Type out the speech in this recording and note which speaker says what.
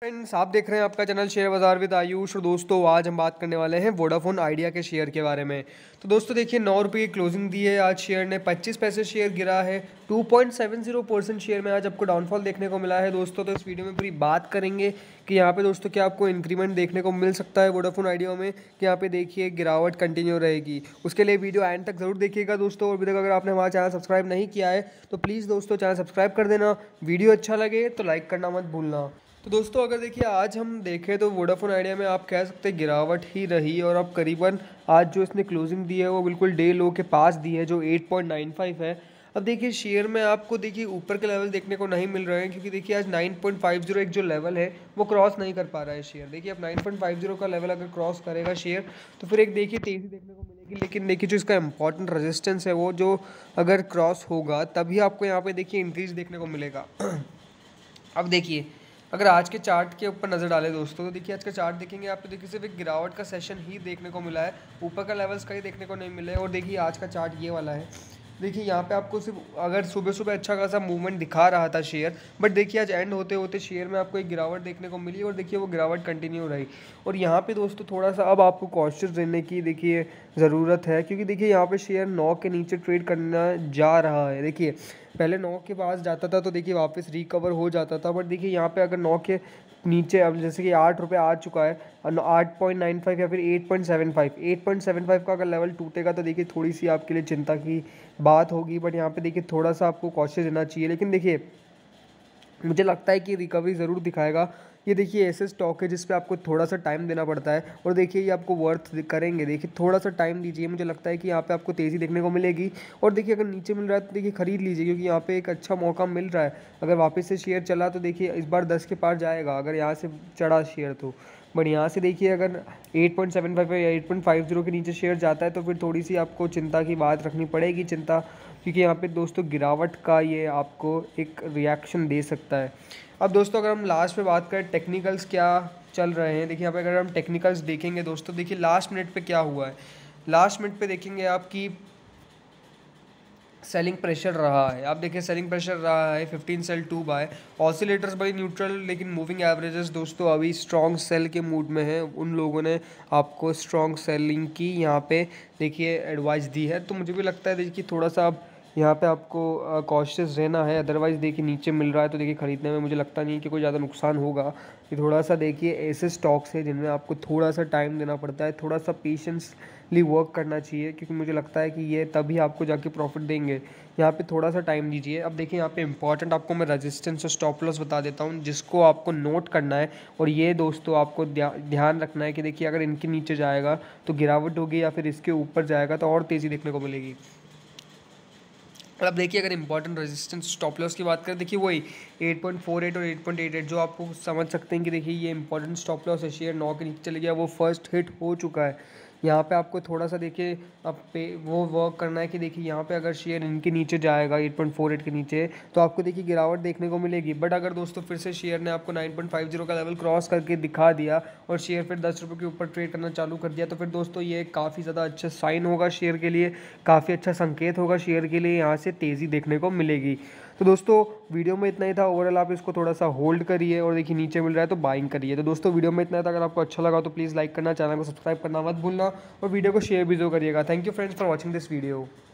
Speaker 1: Friends, आप देख रहे हैं आपका channel share bazaar with Ayush. और दोस्तों, आज हम बात करने वाले हैं वोडाफोन आइडिया के शेयर के बारे में। तो दोस्तों देखिए, 9 रुपये की क्लोजिंग दी है। आज शेयर ने 25 पैसे शेयर गिरा है। 2.70% शेयर में आज आपको डाउनफॉल देखने को मिला है दोस्तों। तो इस वीडियो में पूरी बात करेंगे कि यहाँ पे दोस्तों क्या आपको इंक्रीमेंट देखने को मिल सकता है वोडाफोन आइडिया में, कि यहाँ पे देखिए गिरावट कंटिन्यू रहेगी। उसके लिए वीडियो एंड तक जरूर देखिएगा दोस्तों। और अभी तक अगर आपने हमारा चैनल सब्सक्राइब नहीं किया है तो प्लीज़ दोस्तों चैनल सब्सक्राइब कर देना। वीडियो अच्छा लगे तो लाइक करना मत भूलना। तो दोस्तों, अगर देखिए आज हम देखें तो वोडाफोन आइडिया में आप कह सकते हैं गिरावट ही रही। और अब करीबन आज जो इसने क्लोजिंग दी है वो बिल्कुल डे लो के पास दी है, जो 8.95 है। अब देखिए शेयर में आपको देखिए ऊपर के लेवल देखने को नहीं मिल रहे हैं, क्योंकि देखिए आज 9.50 एक जो लेवल है वो क्रॉस नहीं कर पा रहा है शेयर। देखिए अब 9.50 का लेवल अगर क्रॉस करेगा शेयर तो फिर एक देखिए तेज़ी देखने को मिलेगी। लेकिन देखिए जो इसका इंपॉर्टेंट रेजिस्टेंस है वो जो अगर क्रॉस होगा तभी आपको यहाँ पे देखिए इंक्रीज देखने को मिलेगा। अब देखिए, अगर आज के चार्ट के ऊपर नज़र डालें दोस्तों, तो देखिए आज का चार्ट देखेंगे आप तो देखिए सिर्फ एक गिरावट का सेशन ही देखने को मिला है। ऊपर का लेवल्स कहीं देखने को नहीं मिले। और देखिए आज का चार्ट ये वाला है। देखिए यहाँ पे आपको सिर्फ अगर सुबह सुबह अच्छा खासा मूवमेंट दिखा रहा था शेयर, बट देखिए आज एंड होते होते शेयर में आपको एक गिरावट देखने को मिली। और देखिए वो गिरावट कंटिन्यू रही। और यहाँ पे दोस्तों थोड़ा सा अब आपको कॉशियस रहने की देखिए ज़रूरत है, क्योंकि देखिए यहाँ पे शेयर 9 के नीचे ट्रेड करना जा रहा है। देखिए पहले 9 के पास जाता था तो देखिए वापस रिकवर हो जाता था, बट देखिए यहाँ पे अगर 9 के नीचे अब जैसे कि 8 रुपये आ चुका है, 8.95 या फिर 8.75 का अगर लेवल टूटेगा तो देखिए थोड़ी सी आपके लिए चिंता की बात होगी। बट यहाँ पे देखिए थोड़ा सा आपको कॉशियस रहना चाहिए। लेकिन देखिए मुझे लगता है कि रिकवरी ज़रूर दिखाएगा। ये देखिए ऐसे स्टॉक है जिस पे आपको थोड़ा सा टाइम देना पड़ता है। और देखिए ये आपको वर्थ करेंगे। देखिए थोड़ा सा टाइम दीजिए, मुझे लगता है कि यहाँ पे आपको तेज़ी देखने को मिलेगी। और देखिए अगर नीचे मिल रहा है तो देखिए ख़रीद लीजिए, क्योंकि यहाँ पे एक अच्छा मौका मिल रहा है। अगर वापस से शेयर चला तो देखिए इस बार 10 के पार जाएगा अगर यहाँ से चढ़ा शेयर तो। बट यहाँ से देखिए अगर 8.75 या 8.50 के नीचे शेयर जाता है तो फिर थोड़ी सी आपको चिंता की बात रखनी पड़ेगी, चिंता, क्योंकि यहाँ पे दोस्तों गिरावट का ये आपको एक रिएक्शन दे सकता है। अब दोस्तों अगर हम लास्ट में बात करें टेक्निकल्स क्या चल रहे हैं, देखिए यहाँ पे अगर हम टेक्निकल्स देखेंगे दोस्तों, देखिए लास्ट मिनट पे क्या हुआ है। लास्ट मिनट पे देखेंगे आपकी सेलिंग प्रेशर रहा है। आप देखिए सेलिंग प्रेशर रहा है 15 सेल 2 बाय। ऑसिलेटर्स बड़ी न्यूट्रल, लेकिन मूविंग एवरेजेस दोस्तों अभी स्ट्रॉन्ग सेल के मूड में है। उन लोगों ने आपको स्ट्रॉन्ग सेलिंग की यहाँ पे देखिए एडवाइस दी है। तो मुझे भी लगता है देखिए थोड़ा सा अब यहाँ पे आपको कॉशियस रहना है। अदरवाइज़ देखिए नीचे मिल रहा है तो देखिए ख़रीदने में मुझे लगता नहीं कि कोई ज़्यादा नुकसान होगा। ये थोड़ा सा देखिए ऐसे स्टॉक्स है जिनमें आपको थोड़ा सा टाइम देना पड़ता है, थोड़ा सा पेशेंसली वर्क करना चाहिए, क्योंकि मुझे लगता है कि ये तभी आपको जाके प्रॉफिट देंगे। यहाँ पे थोड़ा सा टाइम दीजिए। अब देखिए यहाँ पे इंपॉर्टेंट आपको मैं रेजिस्टेंस और स्टॉप लॉस बता देता हूँ, जिसको आपको नोट करना है। और ये दोस्तों आपको ध्यान रखना है कि देखिए अगर इनके नीचे जाएगा तो गिरावट होगी, या फिर इसके ऊपर जाएगा तो और तेज़ी देखने को मिलेगी। अब देखिए अगर इंपॉर्टेंट रेजिस्टेंस स्टॉप लॉस की बात करें, देखिए वही 8.48 और 8.88 जो आपको समझ सकते हैं कि देखिए ये इंपॉर्टेंट स्टॉप लॉस है। शेयर 9 के नीचे चले गया, वो फर्स्ट हिट हो चुका है। यहाँ पे आपको थोड़ा सा देखिए अब पे वो वर्क करना है कि देखिए यहाँ पे अगर शेयर इनके नीचे जाएगा 8.48 के नीचे तो आपको देखिए गिरावट देखने को मिलेगी। बट अगर दोस्तों फिर से शेयर ने आपको 9.50 का लेवल क्रॉस करके दिखा दिया और शेयर फिर 10 रुपये के ऊपर ट्रेड करना चालू कर दिया, तो फिर दोस्तों ये काफ़ी ज़्यादा अच्छा साइन होगा शेयर के लिए, काफ़ी अच्छा संकेत होगा शेयर के लिए, यहाँ से तेज़ी देखने को मिलेगी। तो दोस्तों वीडियो में इतना ही था। ओवरऑल आप इसको थोड़ा सा होल्ड करिए और देखिए नीचे मिल रहा है तो बाइंग करिए। तो दोस्तों वीडियो में इतना ही था। अगर आपको अच्छा लगा तो प्लीज़ लाइक करना, चैनल को सब्सक्राइब करना मत भूलना और वीडियो को शेयर भी जो करिएगा। Thank you friends for watching this video.